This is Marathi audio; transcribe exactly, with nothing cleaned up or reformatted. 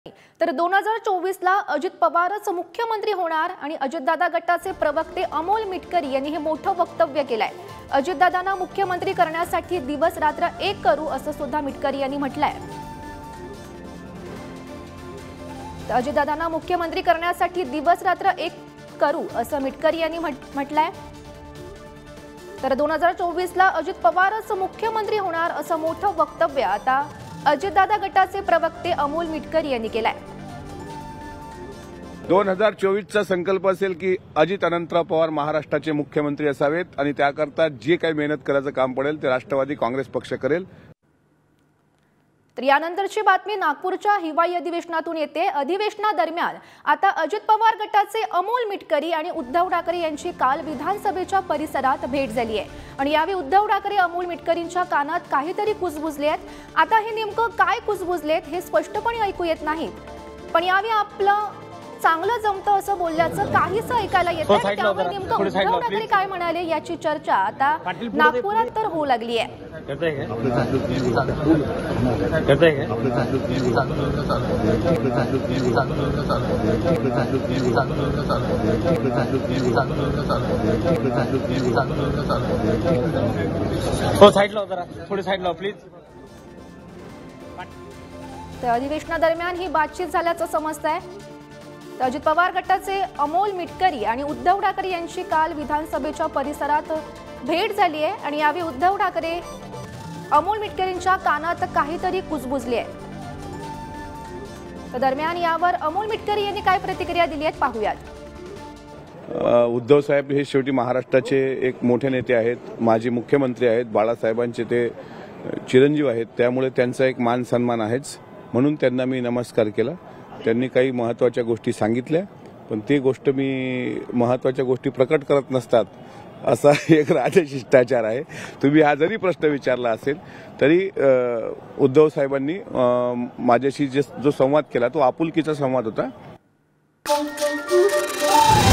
तर दोन हजार चोवीस ला अजित पवारच मुख्यमंत्री होणार आणि अजितदादा गटाचे प्रवक्ते अमोल मिटकरी यांनी हे मोठं वक्तव्य केलंय। अजितदादांना मुख्यमंत्री करण्यासाठी दिवस रात्र एक करू असं सुद्धा मिटकरी यांनी म्हटलंय। अजितदादांना मुख्यमंत्री करण्यासाठी दिवस रात्र एक करू असं मिटकरी यांनी म्हटलंय। तर दोन हजार चोवीस ला अजित पवारच मुख्यमंत्री होणार असं मोठं वक्तव्य आता अजितदादा गटाचे प्रवक्ते अमोल मिटकरी यांनी केलाय। दोन हजार चोवीस चा संकल्प असेल की अजित अनंतराव पवार महाराष्ट्राचे मुख्यमंत्री असावेत आणि त्याकरता जे काही मेहनत करायचं काम पडेल ते राष्ट्रवादी काँग्रेस पक्ष करेल। तर यानंतरची बातमी नागपूरच्या हिवाळी अधिवेशनातून येते। अधिवेशनादरम्यान आता अजित पवार गटाचे अमोल मिटकरी आणि उद्धव ठाकरे यांची काल विधानसभेच्या परिसरात भेट झाली आहे आणि यावेळी उद्धव ठाकरे अमोल मिटकरींच्या कानात काहीतरी कुजबुजले आहेत। आता हे नेमकं काय कुजबुजलेत हे स्पष्टपणे ऐकू येत नाही, पण यावेळी आपलं चांगलं जमतं असं बोलल्याचं काहीच ऐकायला येत नाही। त्यामुळे नेमकं उद्धव ठाकरे काय म्हणाले याची चर्चा आता नागपुरात तर होऊ लागली आहे। तर अधिवेशनादरम्यान ही बातचीत झाल्याचं समजतंय। अजित पवार गटाचे अमोल मिटकरी आणि उद्धव ठाकरे यांची काल विधानसभेच्या परिसरात भेट झाली आहे आणि यावेळी उद्धव ठाकरे अमोल मिटकरींच्या कानात काहीतरी कुजबुजली आहे। तर दरम्यान यावर अमोल मिटकरी यांनी काय प्रतिक्रिया दिली आहे पाहूयात। उद्धव साहेब हे शेवटी महाराष्ट्राचे एक मोठे नेते आहेत, माजी मुख्यमंत्री आहेत, बाळासाहेबांचे ते चिरंजीव आहेत, त्यामुळे त्यांचा एक मान सन्मान आहेच, म्हणून त्यांना मी नमस्कार केला। त्यांनी काही महत्त्वाच्या गोष्टी सांगितल्या, पण ती गोष्ट मी महत्त्वाच्या गोष्टी प्रकट करत नसतात असा एक राजशिष्टाचार आहे। तुम्ही हा जरी प्रश्न विचारला असेल तरी उद्धव साहेबांनी माझ्याशी जो संवाद केला तो आपुलकीचा संवाद होता।